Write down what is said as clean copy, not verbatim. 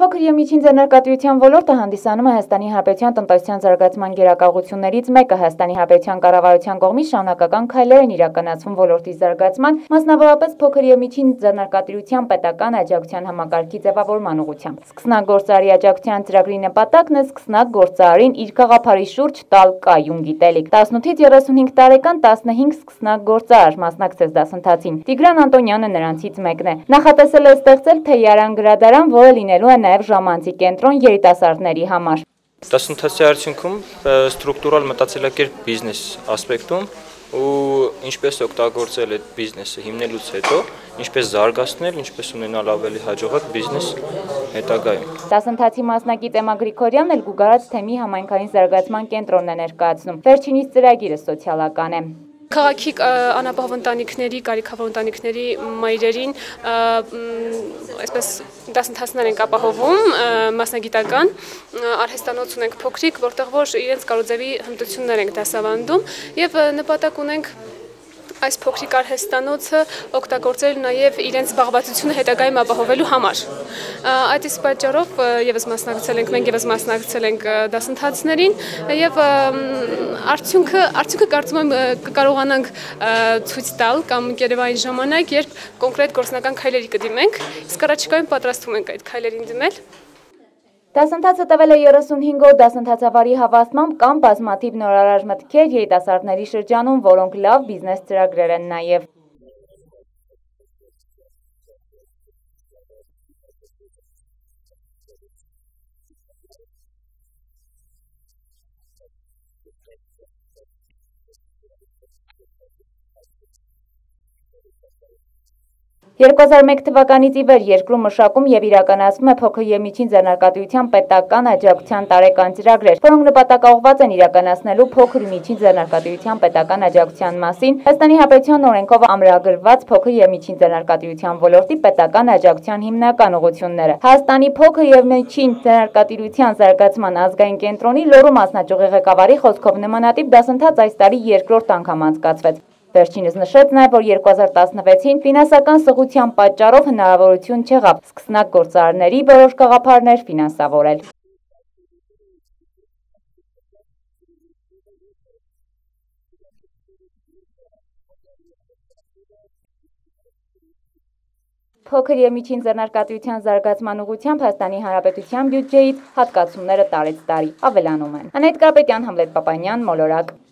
Փոքր և միջին ձեռնարկատիրության ոլորտը հանդիսանում է Հայաստանի Հանրապետության տնտեսության զարգացման գերակաղություններից մեկը։ Հայաստանի Հանրապետության կառավարության կողմից շարունակական քայլեր են իրականացվում ոլորտի զարգացման, մասնավորապես փոքր և միջին ձեռնարկատիրության պետական աջակցության համակարգի ձևավորման ուղղությամբ։ Սկսնագործարի աջակցության ծրագրի նպատակն է սկսնագործարին իր գաղափարի շուրջ տալ կայուն գիտելիք։ 18-ից 35 տարեկան 15 սկսնագործար մասնակցեց դասընթացին։ Տիգրան Անտոնյանը նրանցից մեկն է։ Նախատեսել է ստեղծել թեյարան գրադարան, որը լինելու է նաև ժամանցի կենտրոն երիտասարդների համար։ Դասընթացի արդյունքում ստրուկտուրալ մտածելակերպ բիզնես ասպեկտում ու ինչպես օգտագործել այդ բիզնեսը հիմնելուց հետո, ինչպես զարգացնել, ինչպես ունենալ ավելի հաջողակ բիզնես հետագայում։ Դասընթացի մասնակից Էմմա Գրիգորյանն էլ Գուգարաց թեմի համայնքային զարգացման կենտրոնն է ներկայացնում։ Վերջինիս ծրագիրը սոցիալական է։ Քաղաքի անապահով ընտանիքների, կարիքավոր ընտանիքների մայրերին այսպես դասընթացներ ենք ապահովում, մասնագիտական, արհեստանոց ունենք փոքրիկ, որտեղ որ իրենց կարծրատիպի հմտություններ ենք դասավանդում եւ նպատակ ունենք այս փոքրիկ արհեստանոցը օգտագործել նաև իրենց զբաղվածությունը հետագայում ապահովելու համար։ Այդ իսկ պատճառով մենք եւս մասնակցել ենք դասընթացներին եւ արդյունքը կարծում եմ կկարողանանք ցույց տալ կամ կերևային ժամանակ, երբ կոնկրետ գործնական քայլերի կդիմենք, իսկ առաջիկայում պատրաստվում ենք այդ քայլերին դիմել։ Դասընթացը տվել է 35 օր դասընթացավարի հավաստմամբ կամ բազմաթիվ նորարար մտքեր երիտասարդների շրջանում, որոնք լավ բիզնես ծրագրեր են նաև։ «2001 թվականից ի վեր երկրում մշակում և իրականացվում է փոքր և միջին ձեռնարկատիրության պետական աջակցության տարեկան ծրագրեր, որոնք նպատակաուղղված են իրականացնելու փոքր ու միջին ձեռնարկատիրության պետական աջակցության մասին Հայաստանի Հանրապետության օրենքով ամրագրված փոքր և միջին ձեռնարկատիրության ոլորտի պետական աջակցության հիմնական ուղղությունները»։ Հայաստանի փոքր և միջին ձեռնարկատիրության զարգացման ազգային կենտրոնի Լոռու մասնաճյուղի ղեկավարի խոսքով նմանատիպ դասընթաց այս տարի երկրորդ անգամ անցկացվեց։ Վերջինս նշեց նաև, որ 2016-ին ֆինանսական սղության պատճառով հնարավորություն չեղավ սկսնագործարների որոշ գաղափարներ ֆինանսավորել։ Փոքր և միջին ձեռնարկատիրության զարգացման ուղղությամբ Հայաստանի Հանրապետության բյուջեից հատկացումները տարեցտարի ավելանում են։ Անահիտ Կարապետյան, Համլետ Պապանյան, Մոլորակ։